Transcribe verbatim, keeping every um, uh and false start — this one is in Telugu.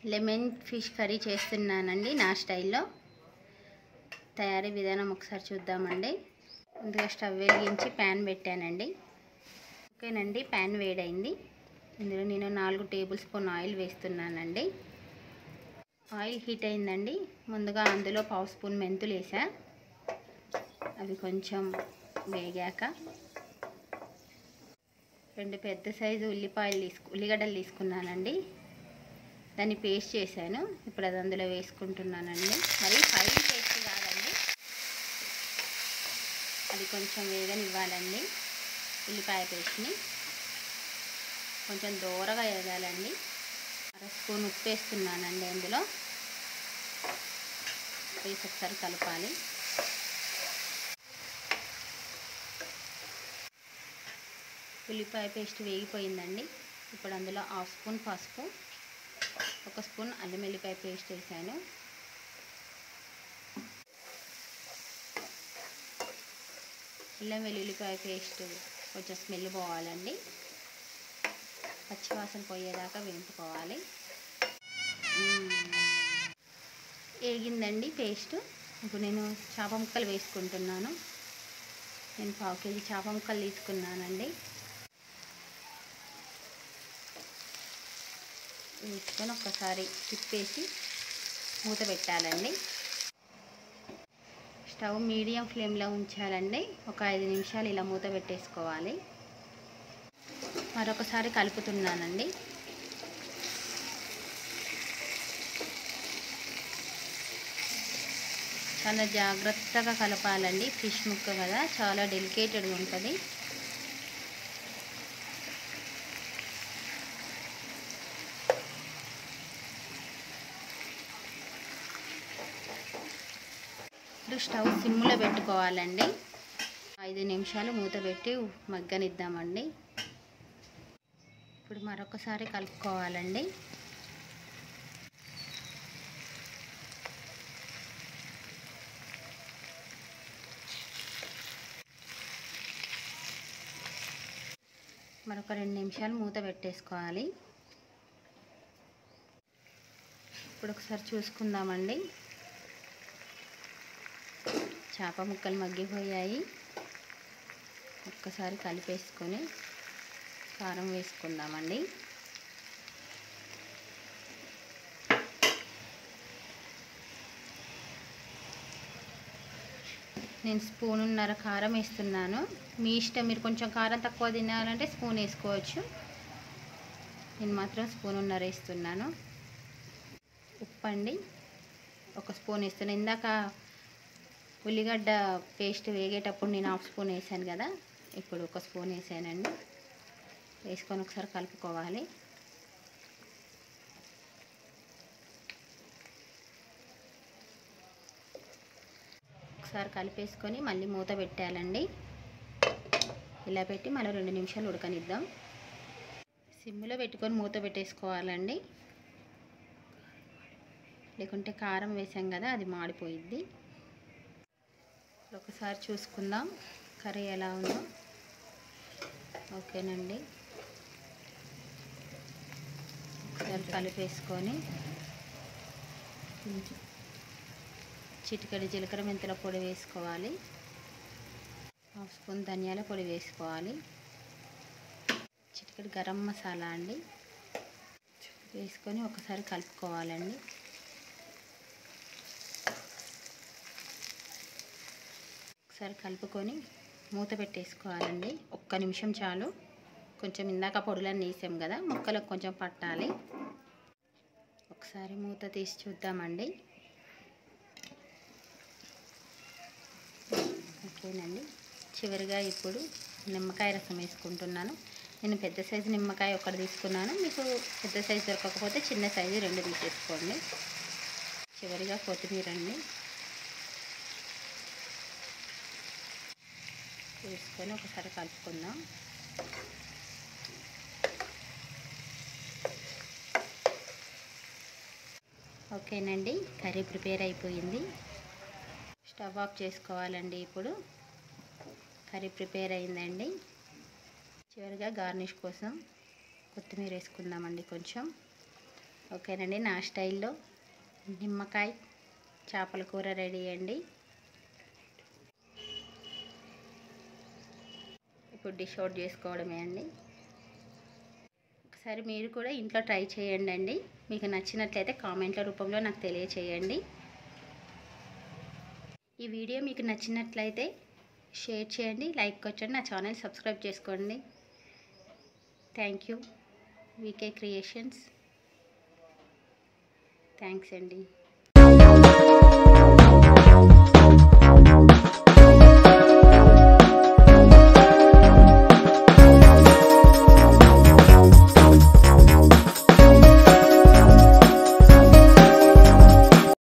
లెమన్ ఫిష్ కర్రీ చేస్తున్నానండి నా స్టైల్లో. తయారీ విధానం ఒకసారి చూద్దామండి. ముందుగా స్టవ్ వెలిగించి ప్యాన్ పెట్టానండి. ఓకేనండి, ప్యాన్ వేడైంది. ఇందులో నేను నాలుగు టేబుల్ స్పూన్ ఆయిల్ వేస్తున్నానండి. ఆయిల్ హీట్ అయిందండి. ముందుగా అందులో పావు స్పూన్ మెంతులు వేసా. అవి కొంచెం వేగాక రెండు పెద్ద సైజు ఉల్లిపాయలు తీసుకు ఉల్లిగడ్డలు తీసుకున్నానండి. దాన్ని పేస్ట్ చేశాను. ఇప్పుడు అది అందులో వేసుకుంటున్నానండి. మరి ఫైన్ పేస్ట్ కాదండి, అది కొంచెం వేగనివ్వాలండి. ఉల్లిపాయ పేస్ట్ని కొంచెం దూరగా వేగాలండి. అర స్పూన్ ఉప్పు వేస్తున్నానండి. అందులో వేసి ఒకసారి కలపాలి. ఉల్లిపాయ పేస్ట్ వేగిపోయిందండి. ఇప్పుడు అందులో హాఫ్ స్పూన్ పసుపు, ఒక స్పూన్ అల్లం వెల్లిపాయ పేస్ట్ వేసాను. అల్లం వెల్లుల్లిపాయ పేస్ట్ కొంచెం స్మెల్ పోవాలండి. పచ్చివాసన పోయేదాకా వేయించుకోవాలి. వేగిందండి పేస్ట్. ఇప్పుడు నేను చేప ముక్కలు వేసుకుంటున్నాను. నేను పావు కేజీ చేప ముక్కలు తీసుకున్నానండి. వేసుకొని ఒక్కసారి తిప్పేసి మూత పెట్టాలండి. స్టవ్ మీడియం ఫ్లేమ్లో ఉంచాలండి. ఒక ఐదు నిమిషాలు ఇలా మూత పెట్టేసుకోవాలి. మరొకసారి కలుపుతున్నానండి. చాలా జాగ్రత్తగా కలపాలండి. ఫిష్ ముక్క కదా, చాలా డెలికేటెడ్గా ఉంటుంది. ఇప్పుడు స్టవ్ సిమ్లో పెట్టుకోవాలండి. ఐదు నిమిషాలు మూత పెట్టి మగ్గనిద్దామండి. ఇప్పుడు మరొకసారి కలుపుకోవాలండి. మరొక రెండు నిమిషాలు మూత పెట్టేసుకోవాలి. ఇప్పుడు ఒకసారి చూసుకుందామండి. చేప ముక్కలు మగ్గిపోయాయి. ఒక్కసారి కలిపేసుకొని కారం వేసుకుందామండి. నేను స్పూనున్నర కారం వేస్తున్నాను. మీ ఇష్టం, మీరు కొంచెం కారం తక్కువ తినాలంటే స్పూన్ వేసుకోవచ్చు. నేను మాత్రం స్పూనున్నర వేస్తున్నాను. ఉప్పు అండి ఒక స్పూన్ వేస్తున్నాను. ఇందాక ఉల్లిగడ్డ పేస్ట్ వేగేటప్పుడు నేను హాఫ్ స్పూన్ వేసాను కదా, ఇప్పుడు ఒక స్పూన్ వేసానండి. వేసుకొని ఒకసారి కలుపుకోవాలి. ఒకసారి కలిపేసుకొని మళ్ళీ మూత పెట్టాలండి. ఇలా పెట్టి మళ్ళీ రెండు నిమిషాలు ఉడకనిద్దాం. సిమ్లో పెట్టుకొని మూత పెట్టేసుకోవాలండి. లేకుంటే కారం వేసాం కదా, అది మాడిపోయిద్ది. ఒకసారి చూసుకుందాం కర్రీ ఎలా ఉందో. ఓకేనండి, ఒకసారి కలిపేసుకొని చిటికెడు జీలకర్ర మెంతుల పొడి వేసుకోవాలి. హాఫ్ స్పూన్ ధనియాల పొడి వేసుకోవాలి. చిటికెడు గరం మసాలా అండి వేసుకొని ఒకసారి కలుపుకోవాలండి. ఒకసారి కలుపుకొని మూత పెట్టేసుకోవాలండి. ఒక్క నిమిషం చాలు. కొంచెం ఇందాక పొడులన్నీ వేసాం కదా, ముక్కలకు కొంచెం పట్టాలి. ఒకసారి మూత తీసి చూద్దామండి. ఓకేనండి, చివరిగా ఇప్పుడు నిమ్మకాయ రసం వేసుకుంటున్నాను. నేను పెద్ద సైజు నిమ్మకాయ ఒకటి తీసుకున్నాను. మీకు పెద్ద సైజు దొరకకపోతే చిన్న సైజు రెండు తీసేసుకోండి. చివరిగా కొత్తిమీర అండి వేసుకొని ఒకసారి కలుపుకుందాం. ఓకేనండి, కర్రీ ప్రిపేర్ అయిపోయింది. స్టవ్ ఆఫ్ చేసుకోవాలండి. ఇప్పుడు కర్రీ ప్రిపేర్ అయిందండి. చివరిగా గార్నిష్ కోసం కొత్తిమీర వేసుకుందామండి కొంచెం. ఓకేనండి, నా స్టైల్లో నిమ్మకాయ చేపల కూర రెడీ అండి. ఇప్పుడు డిష్ అవుట్ చేసుకోవడమే అండి. ఒకసారి మీరు కూడా ఇంట్లో ట్రై చేయండి అండి. మీకు నచ్చినట్లయితే కామెంట్ల రూపంలో నాకు తెలియచేయండి. ఈ వీడియో మీకు నచ్చినట్లయితే షేర్ చేయండి, లైక్ కొట్టండి, నా ఛానల్ సబ్స్క్రైబ్ చేసుకోండి. Thank you. VK creations. Thanks అండి.